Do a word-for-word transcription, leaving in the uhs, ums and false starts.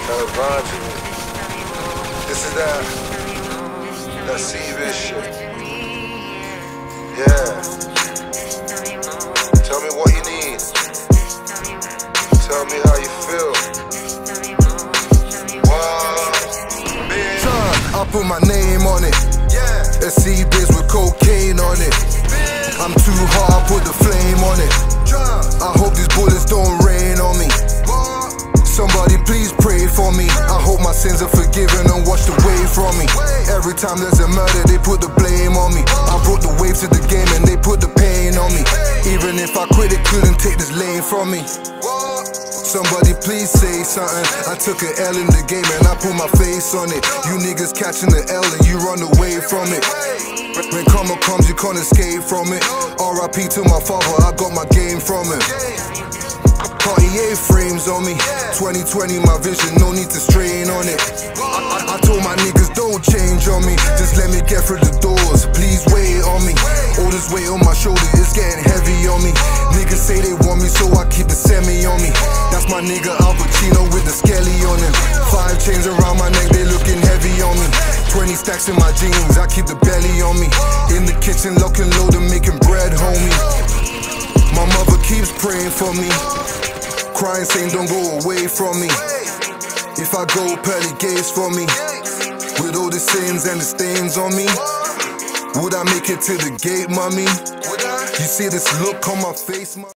Evangeline. This is that, that C-Biz shit. Yeah. Tell me what you need. Tell me how you feel. Wow. I put my name on it. Yeah. A C-Biz with cocaine on it. I'm too hard, put the flame on it. I hope these bullets don't rain on me. Somebody please pray for me. I hope my sins are forgiven and washed away from me. Every time there's a murder, they put the blame on me. I brought the waves to the game and they put the pain on me. Even if I quit, it couldn't take this lane from me. Somebody please say something. I took an L in the game and I put my face on it. You niggas catching the L and you run away from it. When karma comes, you can't escape from it. R I P to my father, I got my game from it. Cartier frames on me. Twenty twenty my vision, no need to strain on it. I, I, I told my niggas don't change on me. Just let me get through the doors, please wait on me. All this weight on my shoulder, it's getting heavy on me. Niggas say they want me, so I keep the semi on me. That's my nigga Al Pacino with the skelly on him. Five chains around my neck, they looking heavy on me. Twenty stacks in my jeans, I keep the belly on me. In the kitchen, lock and load and making bread, homie. My mother keeps praying for me, crying saying don't go away from me. If I go, pearly gates for me. With all the sins and the stains on me, would I make it to the gate, mommy? You see this look on my face, mommy?